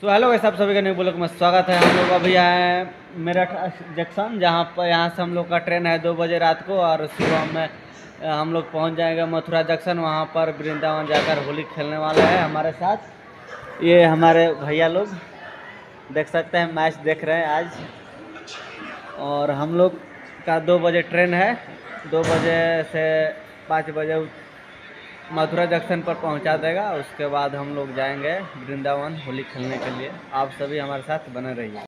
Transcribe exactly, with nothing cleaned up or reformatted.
तो hello guys, आप सभी का न्यू ब्लॉग में स्वागत है। हम लोग अभी आए हैं मेरठ जंक्शन, जहाँ पर यहाँ से हम लोग का ट्रेन है दो बजे रात को, और सुबह में हम लोग पहुँच जाएंगे मथुरा जंक्शन। वहाँ पर वृंदावन जाकर होली खेलने वाले हैं हमारे साथ। ये हमारे भैया लोग देख सकते हैं, मैच देख रहे हैं आज। और हम लोग का दो बजे ट्रेन है, दो बजे से पाँच बजे मथुरा जंक्शन पर पहुंचा देगा। उसके बाद हम लोग जाएंगे वृंदावन होली खेलने के लिए। आप सभी हमारे साथ बने रहिए।